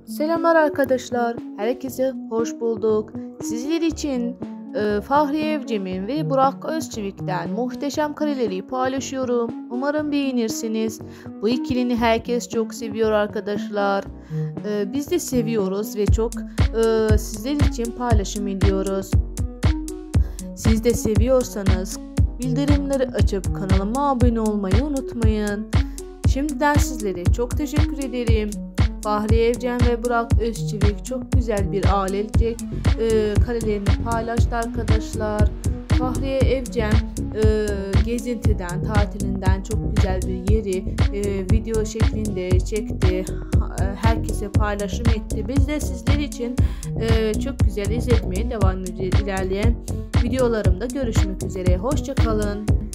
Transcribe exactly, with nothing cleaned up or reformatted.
Selamlar arkadaşlar. Herkese hoş bulduk. Sizler için e, Fahri Evcim'in ve Burak Özçevik'ten muhteşem kareleri paylaşıyorum. Umarım beğenirsiniz. Bu ikilini herkes çok seviyor arkadaşlar. E, biz de seviyoruz ve çok e, sizler için paylaşım ediyoruz. Siz de seviyorsanız bildirimleri açıp kanalıma abone olmayı unutmayın. Şimdiden sizlere çok teşekkür ederim. Fahri Evcen ve Burak Özçivik çok güzel bir ailecek e, karelerini paylaştı arkadaşlar. Fahri Evcen e, gezintiden, tatilinden çok güzel bir yeri e, video şeklinde çekti. Herkese paylaşım etti. Biz de sizler için e, çok güzel izletmeye devam edeceğiz. İlerleyen videolarımda görüşmek üzere. Hoşça kalın.